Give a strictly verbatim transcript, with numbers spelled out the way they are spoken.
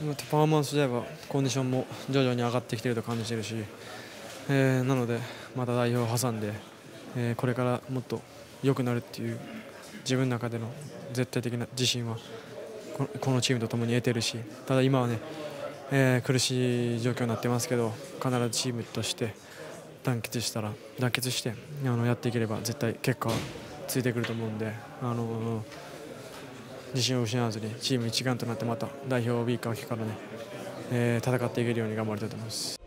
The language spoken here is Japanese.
パフォーマンスではコンディションも徐々に上がってきていると感じているし、えー、なのでまた代表を挟んで、えー、これからもっと良くなるっていう自分の中での絶対的な自信はこのチームと共に得ているし、ただ今はね、えー、苦しい状況になってますけど、必ずチームとして団結したら団結してあのやっていければ絶対結果はついてくると思うんで、あの自信を失わずにチーム一丸となってまた代表ウィーク明けからね、えー、戦っていけるように頑張りたいと思います。